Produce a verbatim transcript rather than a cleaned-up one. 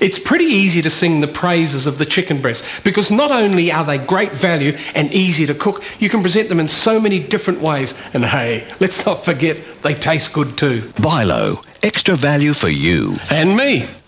It's pretty easy to sing the praises of the chicken breast because not only are they great value and easy to cook, you can present them in so many different ways. And hey, let's not forget, they taste good too. Bilo, extra value for you. And me.